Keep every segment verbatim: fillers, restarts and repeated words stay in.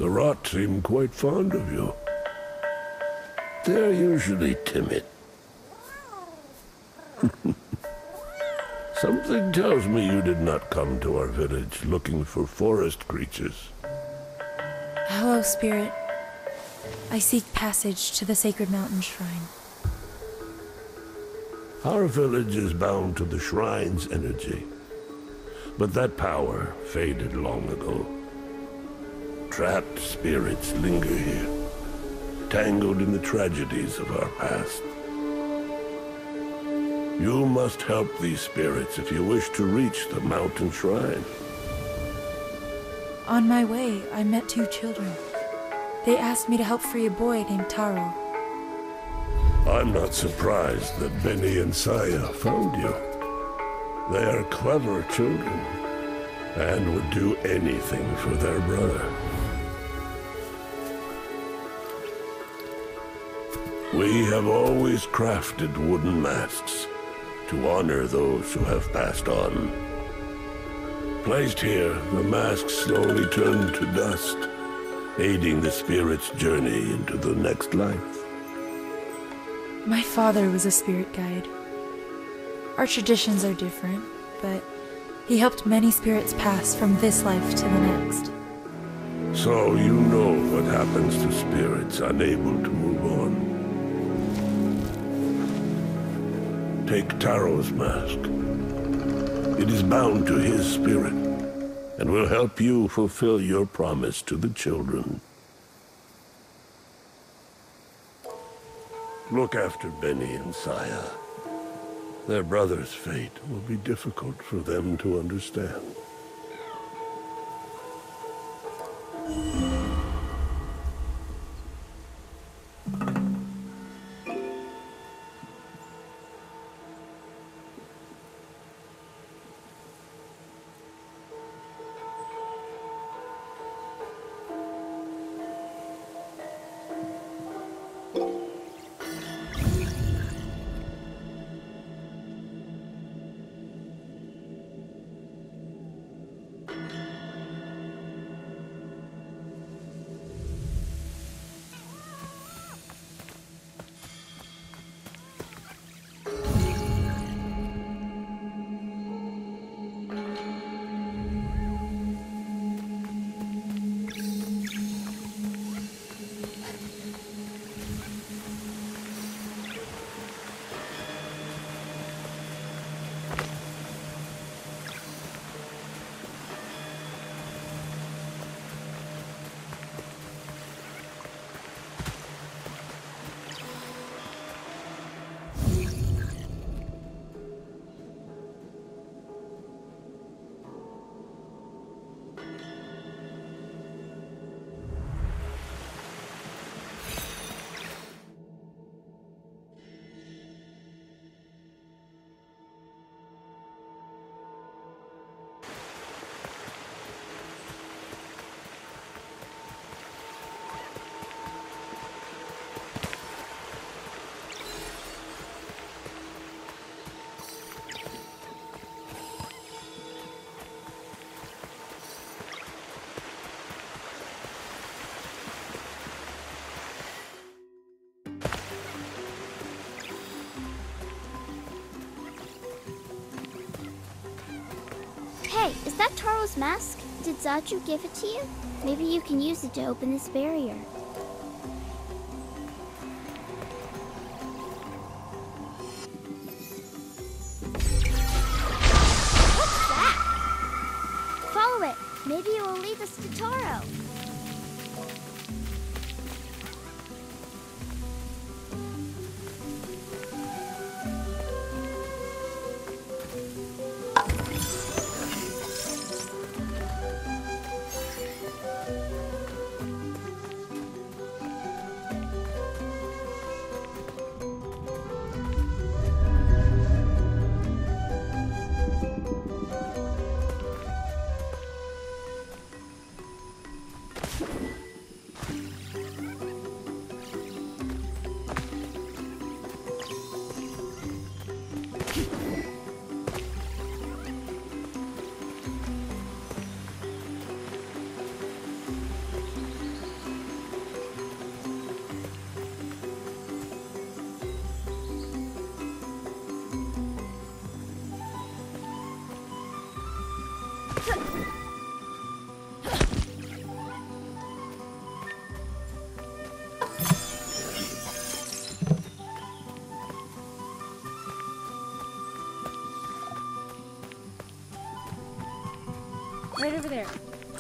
The rot seem quite fond of you. They're usually timid. Something tells me you did not come to our village looking for forest creatures. Hello, Spirit. I seek passage to the Sacred Mountain Shrine. Our village is bound to the shrine's energy, but that power faded long ago. Trapped spirits linger here, tangled in the tragedies of our past. You must help these spirits if you wish to reach the mountain shrine. On my way, I met two children. They asked me to help free a boy named Taro. I'm not surprised that Benny and Saya found you. They are clever children, and would do anything for their brother. We have always crafted wooden masks to honor those who have passed on. Placed here, the masks slowly turn to dust, aiding the spirit's journey into the next life. My father was a spirit guide. Our traditions are different, but he helped many spirits pass from this life to the next. So you know what happens to spirits unable to move on. Take Taro's mask. It is bound to his spirit, and will help you fulfill your promise to the children. Look after Benny and Saya. Their brother's fate will be difficult for them to understand. Hey, is that Taro's mask? Did Zaju give it to you? Maybe you can use it to open this barrier. What's that? Follow it. Maybe it will lead us to Taro. Right over there.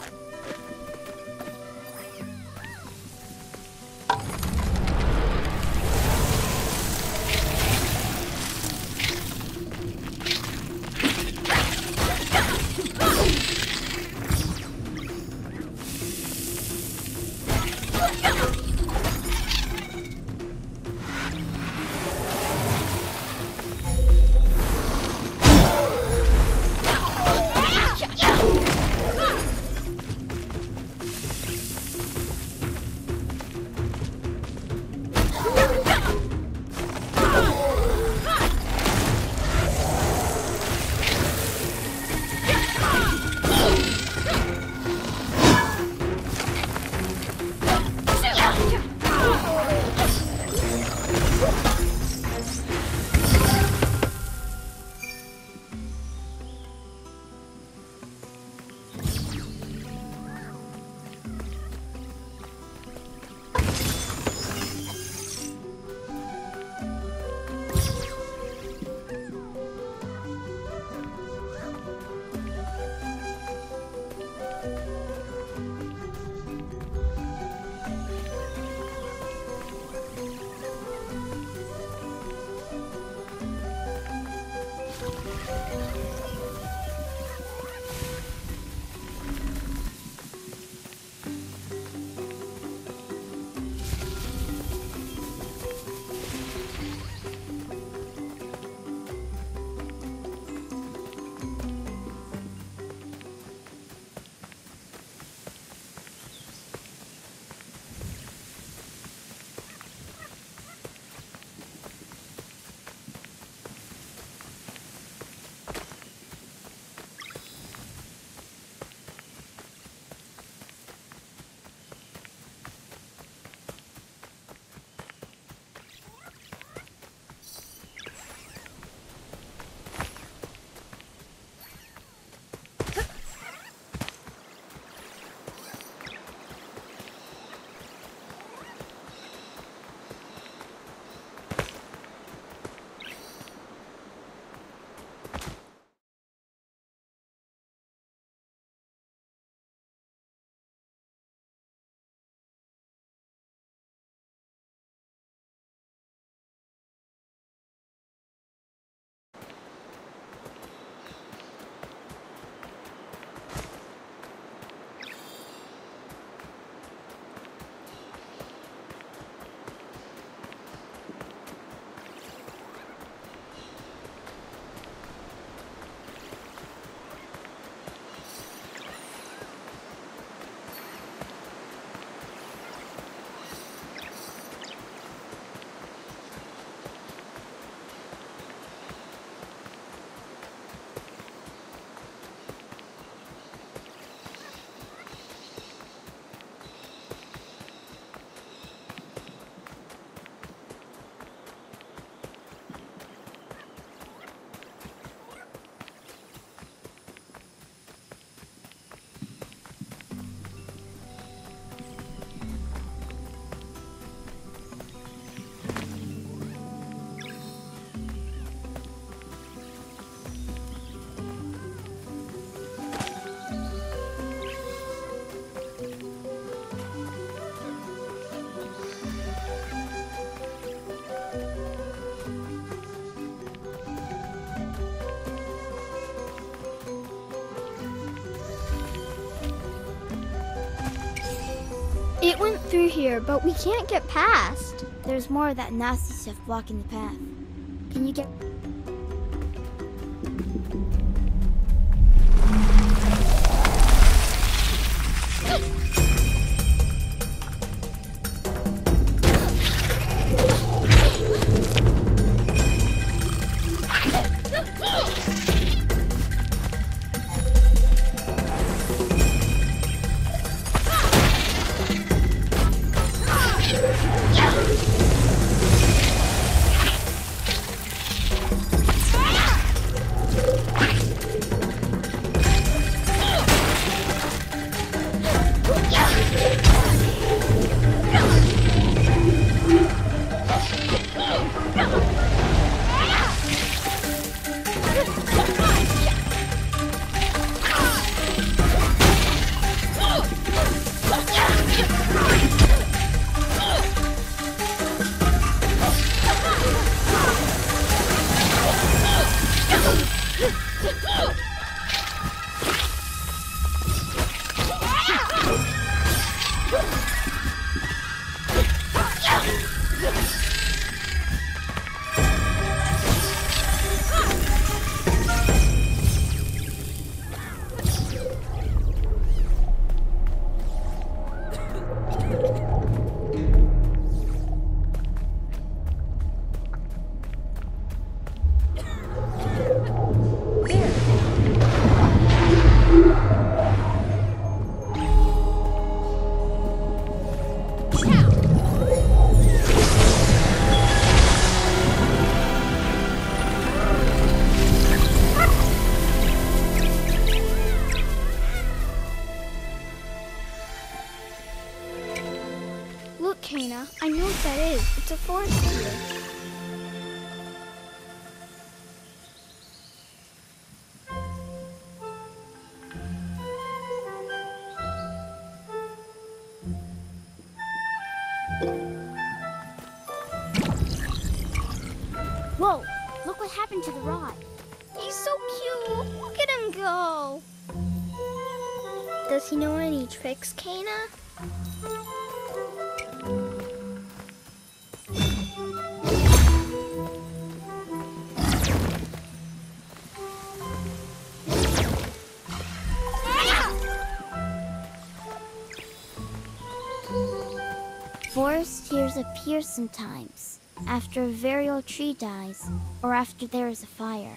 It went through here, but we can't get past. There's more of that nasty stuff blocking the path. Can you get... what that is. It's a forest here. Whoa! Look what happened to the rod. He's so cute. Look at him go. Does he know any tricks, Kana? Forest tears appear sometimes, after a very old tree dies, or after there is a fire.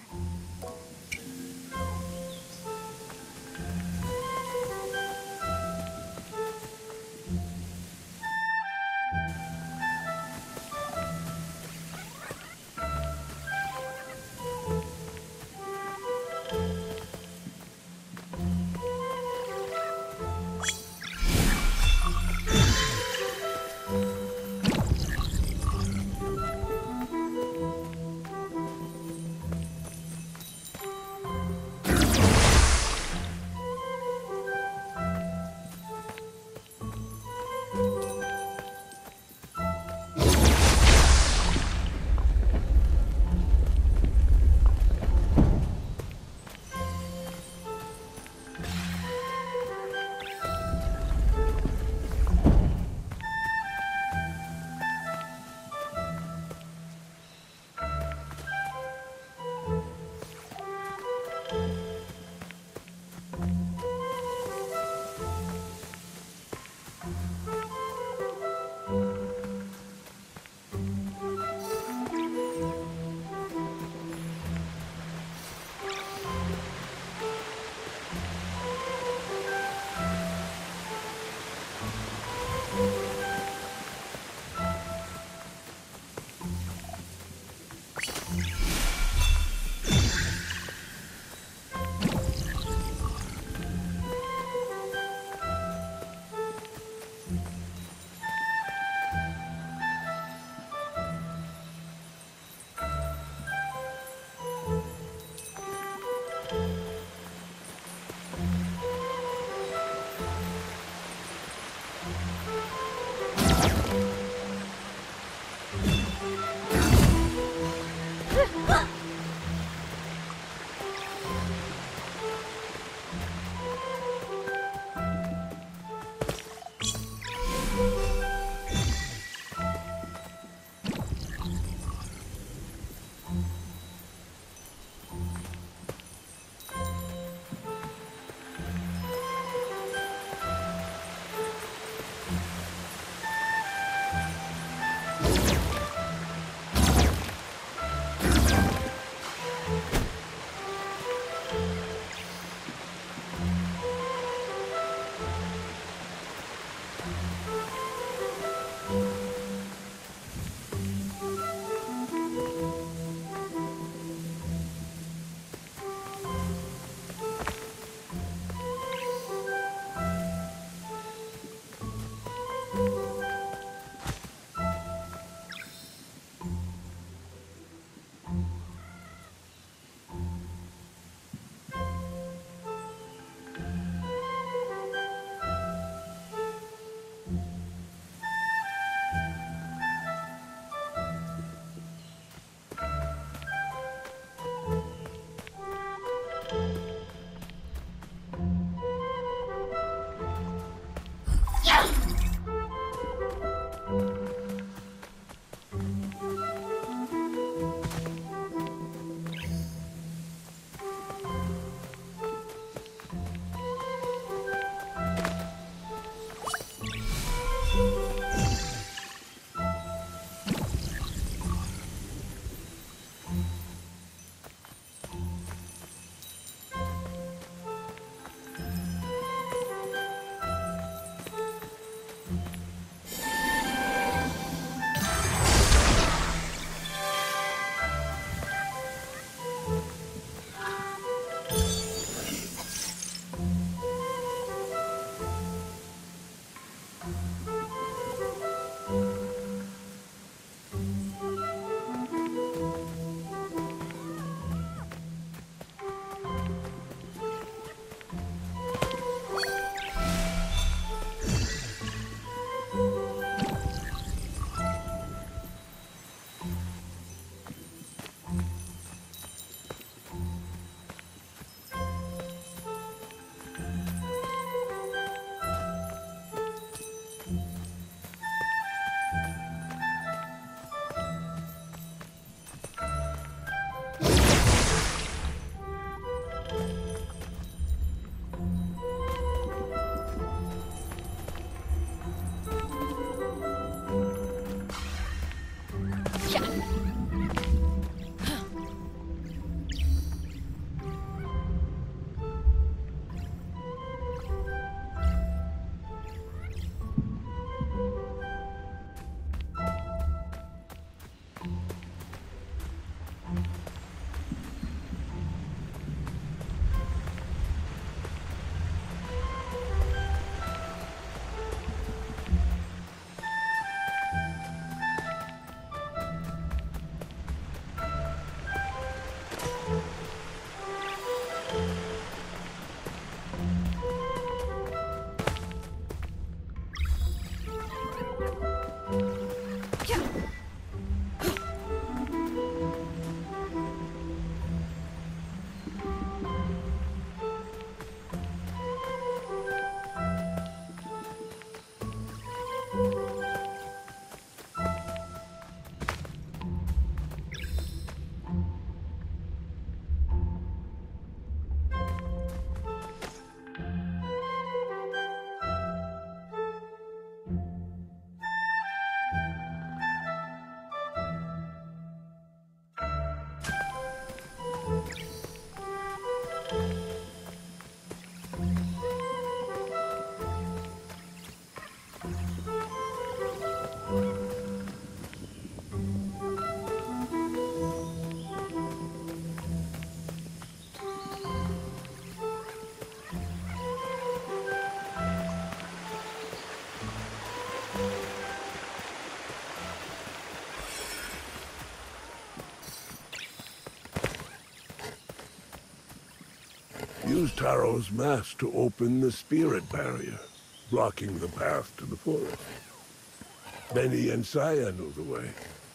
Use Taro's mask to open the spirit barrier, blocking the path to the forest. Benny and Saya know the way.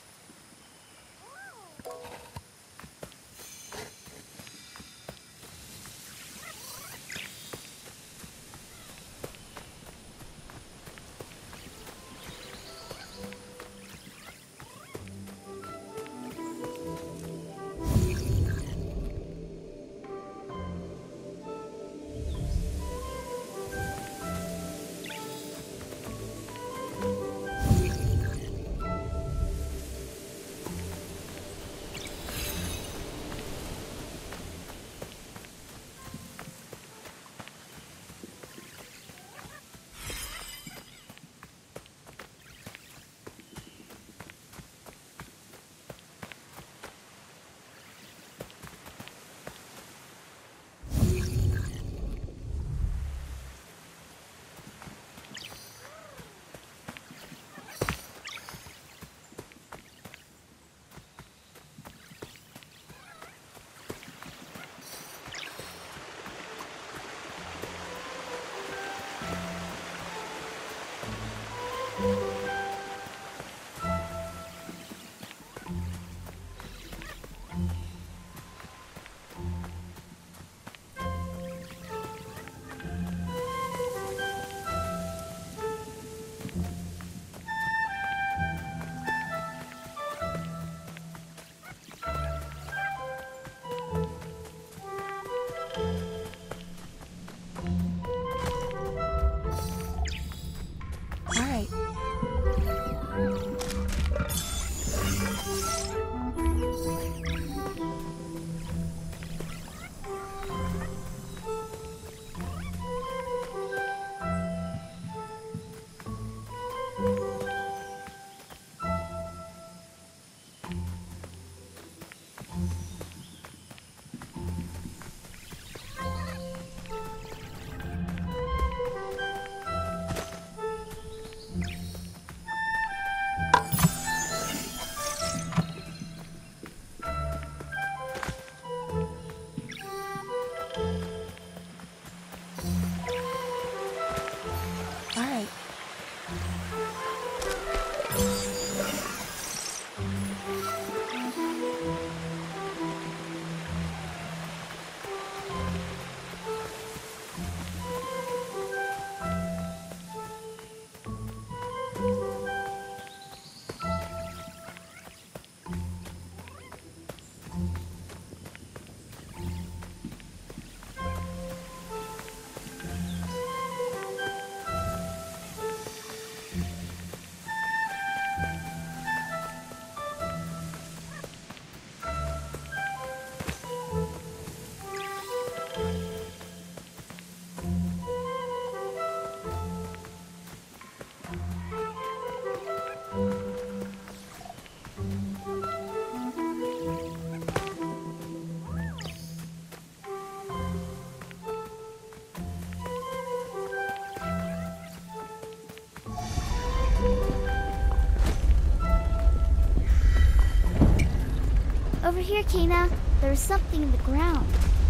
Over here, Kena. There is something in the ground.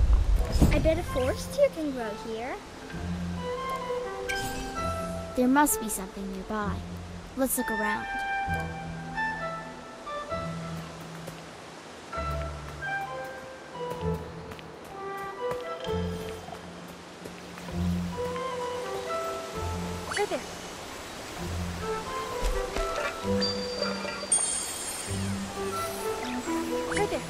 I bet a forest deer can grow here. There must be something nearby. Let's look around. Right there. Right there.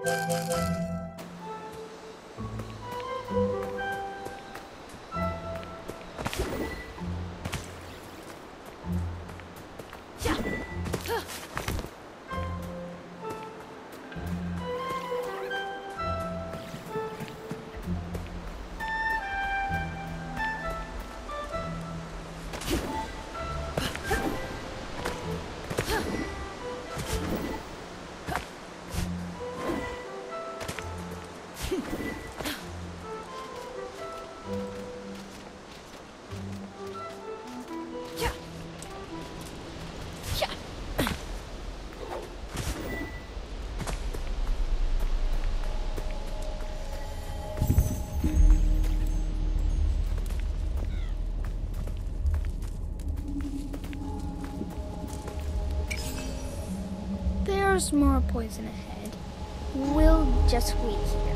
There's more poison ahead. We'll just wait here.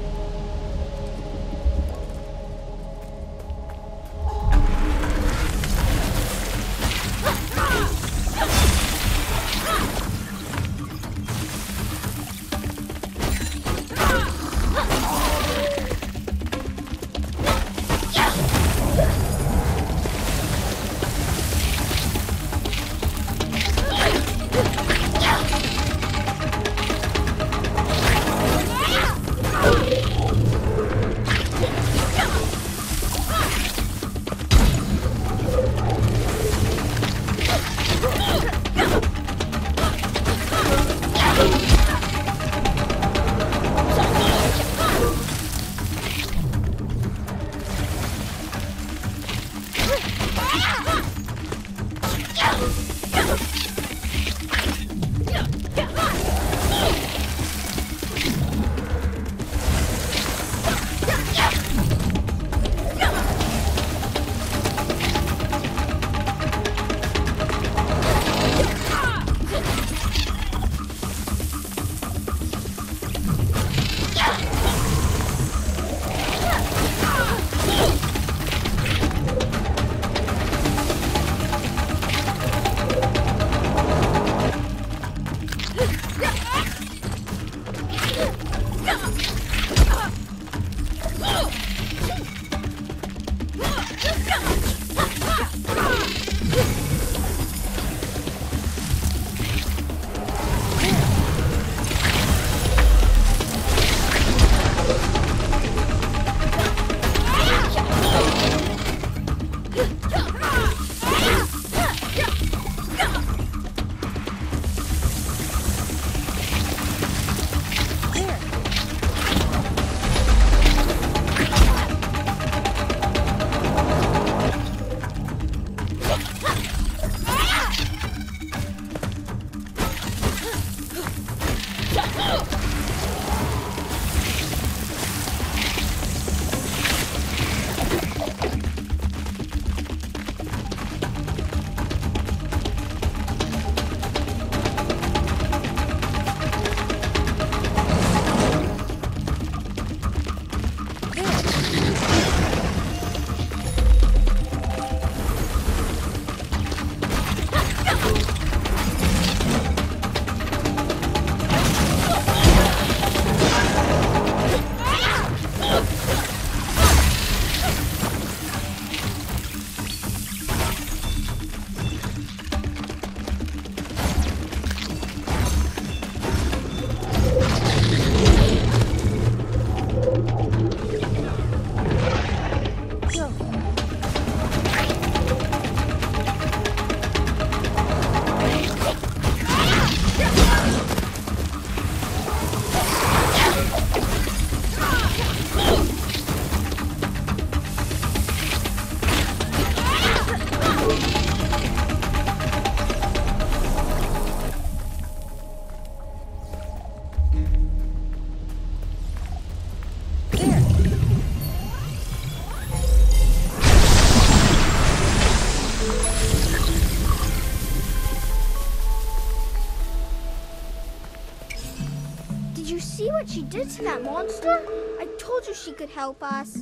See what she did to that monster? I told you she could help us.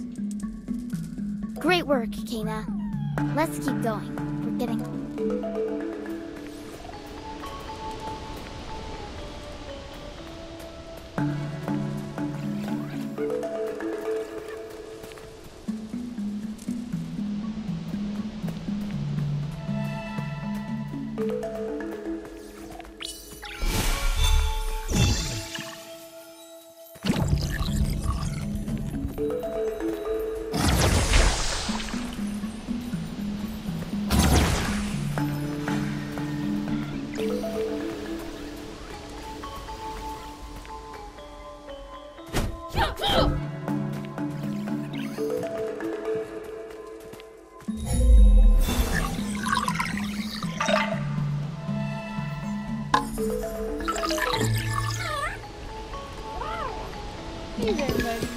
Great work, Kena. Let's keep going. We're getting... He's our buddy.